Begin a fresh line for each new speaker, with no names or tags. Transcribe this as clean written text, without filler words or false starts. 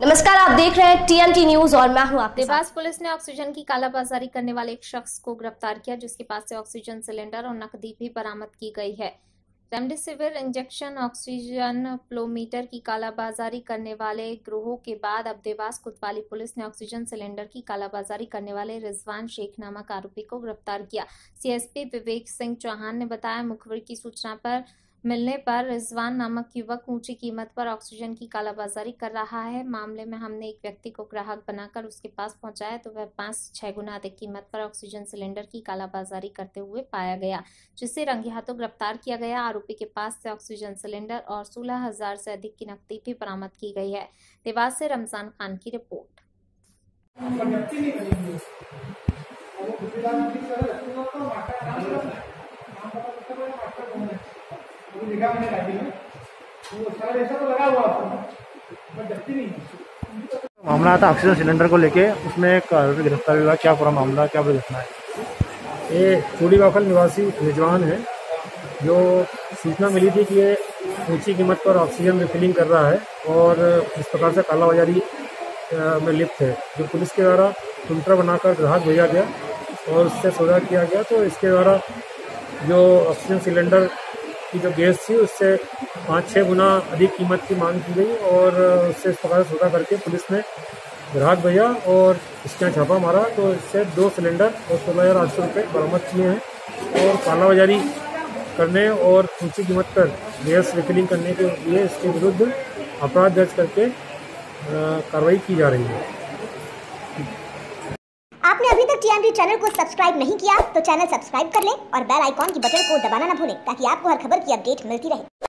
नमस्कार, आप देख रहे हैं TMT न्यूज और मैं हूं आपके
देवास पुलिस ने ऑक्सीजन की कालाबाजारी करने वाले एक शख्स को गिरफ्तार किया, जिसके पास से ऑक्सीजन सिलेंडर और नकदी भी बरामद की गई है। रेमडेसिविर इंजेक्शन ऑक्सीजन फ्लोमीटर की कालाबाजारी करने वाले गिरोह के बाद अब देवास कोतवाली पुलिस ने ऑक्सीजन सिलेंडर की कालाबाजारी करने वाले रिजवान शेख नामक आरोपी को गिरफ्तार किया। CSP विवेक सिंह चौहान ने बताया, मुखबिर की सूचना पर मिलने पर रिजवान नामक युवक ऊंची कीमत पर ऑक्सीजन की कालाबाजारी कर रहा है। मामले में हमने एक व्यक्ति को ग्राहक बनाकर उसके पास पहुंचाया तो वह 5-6 गुना अधिक कीमत पर ऑक्सीजन सिलेंडर की कालाबाजारी करते हुए पाया गया, जिसे रंगे हाथों गिरफ्तार किया गया। आरोपी के पास से ऑक्सीजन सिलेंडर और 16,000 से अधिक की नकदी भी बरामद की गई है। देवास से रमजान खान की रिपोर्ट।
मामला था ऑक्सीजन सिलेंडर को लेके, उसमें एक आरोपी गिरफ्तार हुआ। क्या पूरा मामला, क्या पूरी घटना है? ये चूड़ी वाखल निवासी रिजवान है, जो सूचना मिली थी कि ये ऊंची कीमत पर ऑक्सीजन रिफिलिंग कर रहा है और इस प्रकार से कालाबाजारी में लिप्त है, जो पुलिस के द्वारा काउंटर बनाकर ग्राहक भेजा गया और उससे सौदा किया गया। तो इसके द्वारा जो ऑक्सीजन सिलेंडर की जो गैस थी उससे 5-6 गुना अधिक कीमत की मांग की गई और उससे इस प्रकार सौदा करके पुलिस ने ग्राहक भेजा और इसके यहाँ छापा मारा। तो इससे 2 सिलेंडर और 16,800 रुपये बरामद किए हैं और कालाबाजारी करने और ऊंची कीमत पर गैस रिफिलिंग करने के लिए इसके विरुद्ध अपराध दर्ज करके कार्रवाई की जा रही है।
आपने अभी तक TMT चैनल को सब्सक्राइब नहीं किया तो चैनल सब्सक्राइब कर लें और बेल आइकॉन की बटन को दबाना ना भूलें, ताकि आपको हर खबर की अपडेट मिलती रहे।